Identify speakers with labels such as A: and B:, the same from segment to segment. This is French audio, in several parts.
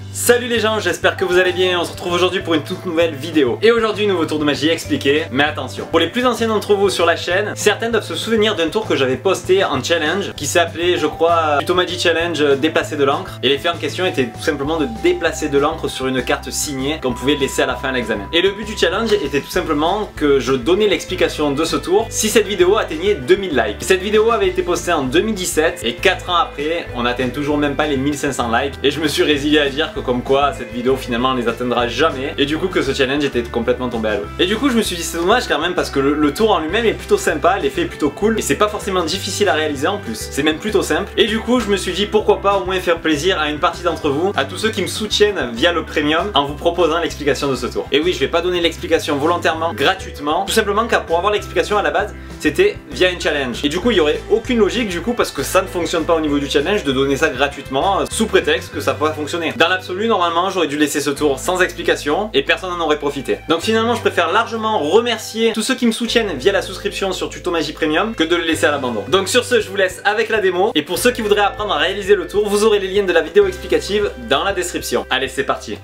A: Salut les gens, j'espère que vous allez bien. On se retrouve aujourd'hui pour une toute nouvelle vidéo. Et aujourd'hui, nouveau tour de magie expliqué. Mais attention, pour les plus anciens d'entre vous sur la chaîne, certains doivent se souvenir d'un tour que j'avais posté en challenge qui s'appelait, je crois, Tuto Magie Challenge déplacer de l'encre. Et l'effet en question était tout simplement de déplacer de l'encre sur une carte signée qu'on pouvait laisser à la fin de l'examen. Et le but du challenge était tout simplement que je donnais l'explication de ce tour si cette vidéo atteignait 2000 likes. Cette vidéo avait été postée en 2017 et 4 ans après, on n'atteint toujours même pas les 1500 likes. Et je me suis résilié à dire que comme quoi cette vidéo finalement on les atteindra jamais, et du coup que ce challenge était complètement tombé à l'eau. Et du coup je me suis dit c'est dommage quand même parce que le tour en lui-même est plutôt sympa, l'effet est plutôt cool et c'est pas forcément difficile à réaliser en plus, c'est même plutôt simple. Et du coup je me suis dit pourquoi pas au moins faire plaisir à une partie d'entre vous, à tous ceux qui me soutiennent via le premium, en vous proposant l'explication de ce tour. Et oui, je vais pas donner l'explication volontairement gratuitement, tout simplement car pour avoir l'explication à la base c'était via un challenge. Et du coup il y aurait aucune logique du coup parce que ça ne fonctionne pas au niveau du challenge de donner ça gratuitement sous prétexte que ça pourrait fonctionner. Dans l'absolu normalement j'aurais dû laisser ce tour sans explication et personne n'en aurait profité. Donc finalement je préfère largement remercier tous ceux qui me soutiennent via la souscription sur Tuto Magie Premium que de le laisser à l'abandon. Donc sur ce je vous laisse avec la démo et pour ceux qui voudraient apprendre à réaliser le tour, vous aurez les liens de la vidéo explicative dans la description. Allez c'est parti.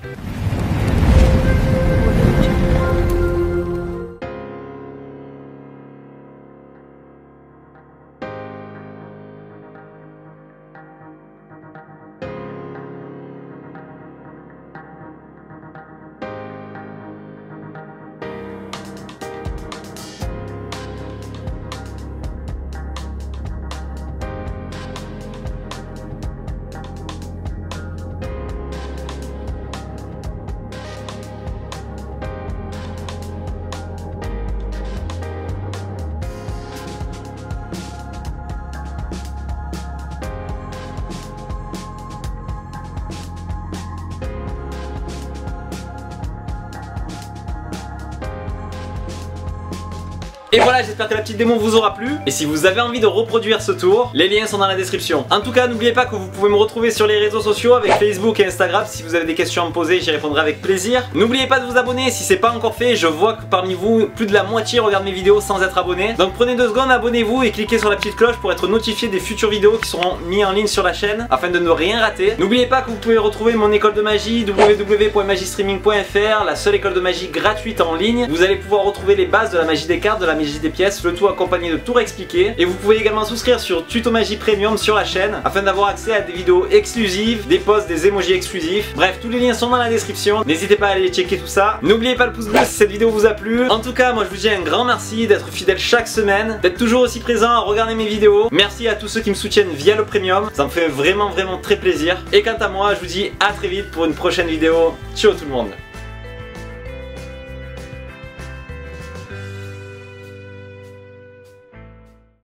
A: Et voilà, j'espère que la petite démo vous aura plu. Et si vous avez envie de reproduire ce tour, les liens sont dans la description. En tout cas, n'oubliez pas que vous pouvez me retrouver sur les réseaux sociaux avec Facebook et Instagram. Si vous avez des questions à me poser, j'y répondrai avec plaisir. N'oubliez pas de vous abonner si c'est pas encore fait. Je vois que parmi vous, plus de la moitié regarde mes vidéos sans être abonné. Donc prenez 2 secondes, abonnez-vous et cliquez sur la petite cloche pour être notifié des futures vidéos qui seront mises en ligne sur la chaîne afin de ne rien rater. N'oubliez pas que vous pouvez retrouver mon école de magie www.magiestreaming.fr, la seule école de magie gratuite en ligne. Vous allez pouvoir retrouver les bases de la magie des cartes, de la magie des pièces, le tout accompagné de tours expliqués. Et vous pouvez également souscrire sur Tuto Magie Premium sur la chaîne afin d'avoir accès à des vidéos exclusives, des posts, des emojis exclusifs. Bref, tous les liens sont dans la description. N'hésitez pas à aller checker tout ça. N'oubliez pas le pouce bleu si cette vidéo vous a plu. En tout cas, moi je vous dis un grand merci d'être fidèle chaque semaine, d'être toujours aussi présent à regarder mes vidéos. Merci à tous ceux qui me soutiennent via le premium. Ça me fait vraiment très plaisir. Et quant à moi, je vous dis à très vite pour une prochaine vidéo. Ciao tout le monde.